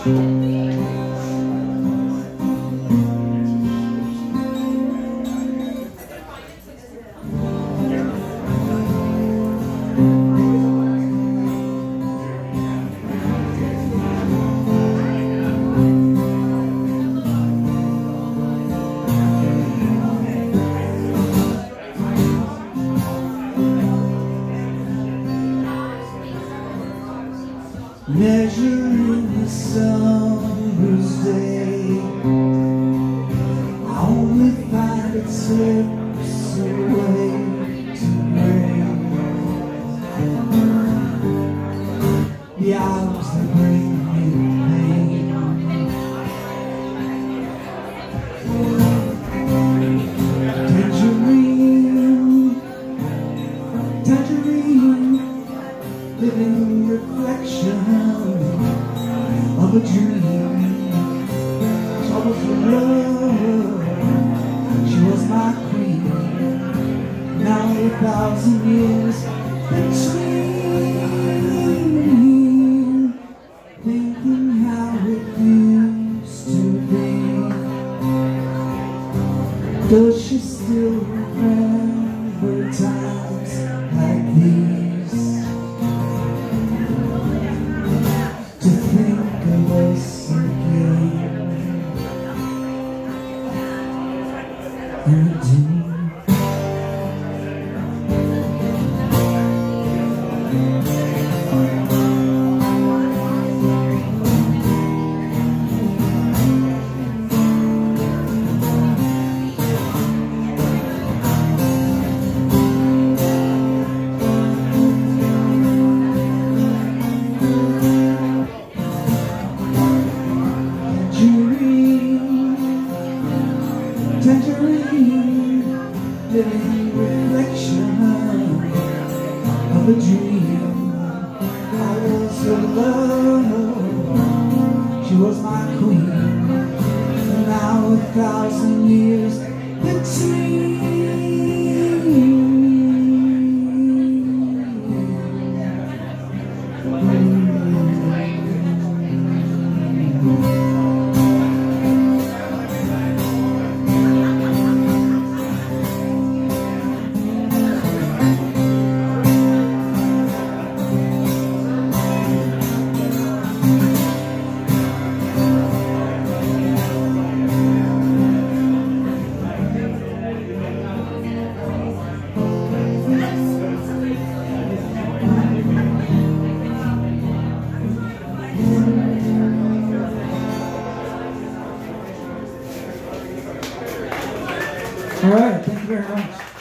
Measuring the summer's day, I only find it slips away to rain. The hours that bring me pain, Tangerine, Tangerine, living reflection of a dream. Trouble for love, she was my queen. Now 1,000 years between, thinking how it used to be. Does she still remember times like these? To think of us again in a dream. Tangerine, living reflection of a dream. I was her love, she was my queen. And now 1,000 years between. All right, thank you very much.